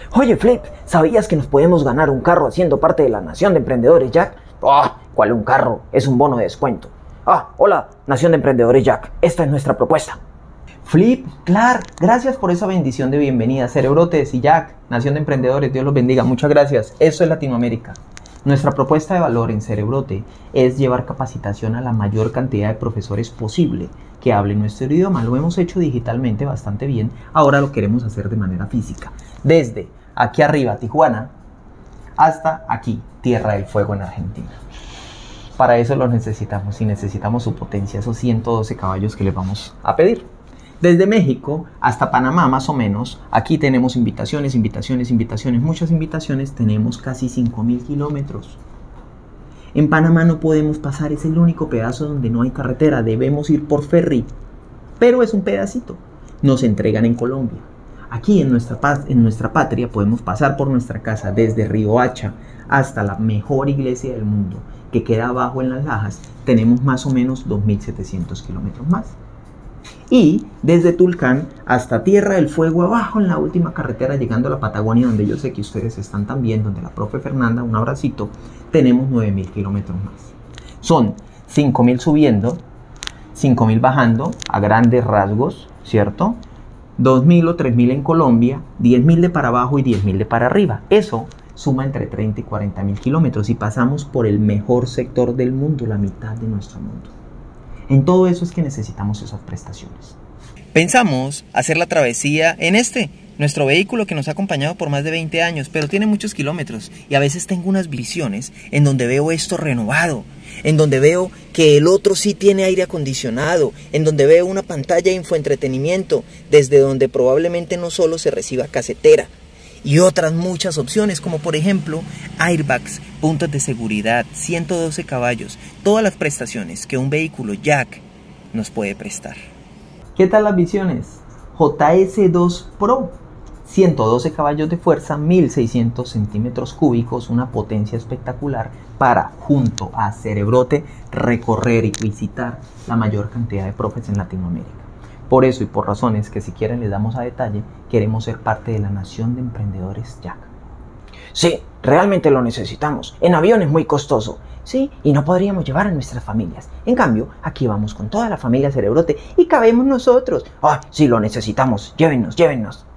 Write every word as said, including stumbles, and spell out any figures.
Oye, Flip, ¿sabías que nos podemos ganar un carro haciendo parte de la Nación de Emprendedores Jack? Ah, ¿cuál un carro? Es un bono de descuento. Ah, hola, Nación de Emprendedores Jack. Esta es nuestra propuesta. Flip, Clar, gracias por esa bendición de bienvenida. Cerebrotes y Jack, Nación de Emprendedores, Dios los bendiga. Muchas gracias. Eso es Latinoamérica. Nuestra propuesta de valor en Cerebrote es llevar capacitación a la mayor cantidad de profesores posible que hablen nuestro idioma. Lo hemos hecho digitalmente bastante bien, ahora lo queremos hacer de manera física. Desde aquí arriba, Tijuana, hasta aquí, Tierra del Fuego en Argentina. Para eso lo necesitamos y necesitamos su potencia, esos ciento doce caballos que les vamos a pedir. Desde México hasta Panamá, más o menos, aquí tenemos invitaciones, invitaciones, invitaciones, muchas invitaciones, tenemos casi cinco mil kilómetros. En Panamá no podemos pasar, es el único pedazo donde no hay carretera, debemos ir por ferry, pero es un pedacito, nos entregan en Colombia. Aquí en nuestra, en nuestra patria podemos pasar por nuestra casa desde Riohacha hasta la mejor iglesia del mundo, que queda abajo en las Lajas, tenemos más o menos dos mil setecientos kilómetros más. Y desde Tulcán hasta Tierra del Fuego, abajo en la última carretera, llegando a la Patagonia, donde yo sé que ustedes están también, donde la profe Fernanda, un abracito, tenemos nueve mil kilómetros más. Son cinco mil subiendo, cinco mil bajando, a grandes rasgos, ¿cierto? dos mil o tres mil en Colombia, diez mil de para abajo y diez mil de para arriba. Eso suma entre treinta y cuarenta mil kilómetros y pasamos por el mejor sector del mundo, la mitad de nuestro mundo. En todo eso es que necesitamos esas prestaciones. Pensamos hacer la travesía en este, nuestro vehículo que nos ha acompañado por más de veinte años, pero tiene muchos kilómetros y a veces tengo unas visiones en donde veo esto renovado, en donde veo que el otro sí tiene aire acondicionado, en donde veo una pantalla de infoentretenimiento, desde donde probablemente no solo se reciba casetera, y otras muchas opciones, como por ejemplo airbags, puntos de seguridad, ciento doce caballos, todas las prestaciones que un vehículo Jack nos puede prestar. ¿Qué tal las visiones? J S dos Pro, ciento doce caballos de fuerza, mil seiscientos centímetros cúbicos, una potencia espectacular para, junto a Cerebrote, recorrer y visitar la mayor cantidad de profes en Latinoamérica. Por eso y por razones que si quieren les damos a detalle, queremos ser parte de la Nación de Emprendedores Jack. Sí, realmente lo necesitamos. En avión es muy costoso. Sí, y no podríamos llevar a nuestras familias. En cambio, aquí vamos con toda la familia Cerebrote y cabemos nosotros. ¡Ah, sí, lo necesitamos! Llévennos, llévennos.